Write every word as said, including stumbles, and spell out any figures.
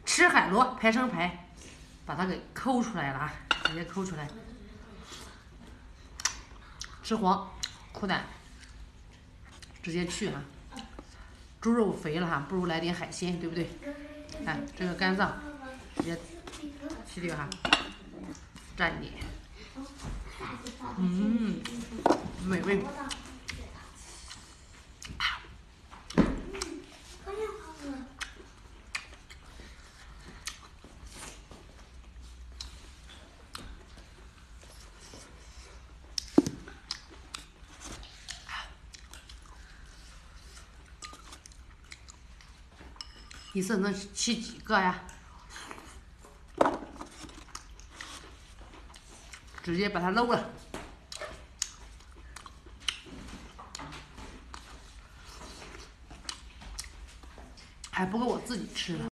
吃海螺排成排，把它给抠出来了啊，直接抠出来。吃黄苦胆，直接去哈。猪肉肥了哈，不如来点海鲜，对不对？看这个肝脏，直接去掉哈，蘸一点，嗯，美味。一次能吃几个呀？直接把它搂了，还不够我自己吃的。